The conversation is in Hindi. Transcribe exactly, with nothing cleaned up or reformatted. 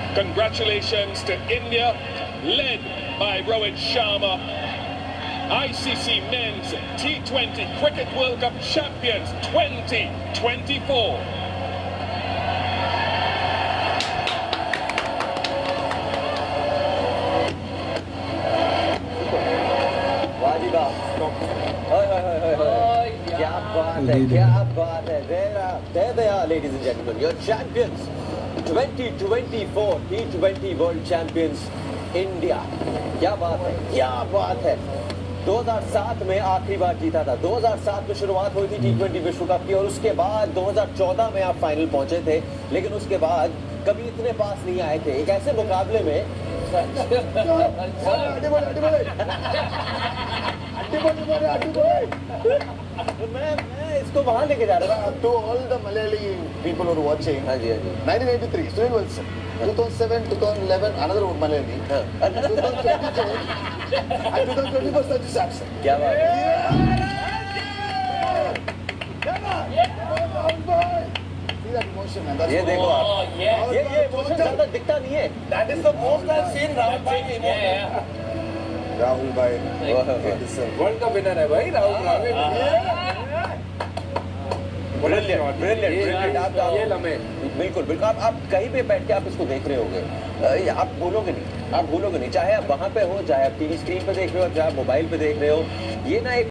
Congratulations to India, led by Rohit Sharma, I C C Men's T twenty Cricket World Cup champions twenty twenty-four. क्या बात है, क्या बात है। There they are, ladies and gentlemen, your champions, twenty twenty-four T twenty World Champions India। क्या बात है, क्या बात है। दो हज़ार सात में आखिरी बार जीता था, दो हज़ार सात में शुरुआत हुई थी टी ट्वेंटी विश्व कप की, और उसके बाद दो हज़ार चौदह में आप फाइनल पहुंचे थे, लेकिन उसके बाद कभी इतने पास नहीं आए थे। एक ऐसे मुकाबले में मैं मैं इसको वहां लेके जा रहा था। To all the Malayali people who are watching, हाँ जी, हाँ जी। nineteen eighty-three, Sunil Wilson, two thousand seven, two thousand eleven, another Malayali, two thousand twenty-two, and two thousand twenty-four, Sanju Samson. क्या बात है। See that emotion, man. That's ये what- देखो आप, ये ये इमोशन ज्यादा दिखता नहीं है। That is the most I've seen Rahul Bhai in India. Rahul Bhai, World Cup winner है भाई Rahul Dravid. Brilliant, brilliant, brilliant। आप ये लम्हे बिल्कुल बिल्कुल आप आप कहीं पे बैठ के आप इसको देख रहे होंगे, आप भूलोगे नहीं, आप भूलोगे नहीं, चाहे आप वहां पे हो, चाहे आप टीवी स्क्रीन पे देख रहे हो, चाहे आप मोबाइल पे देख रहे हो, ये ना एक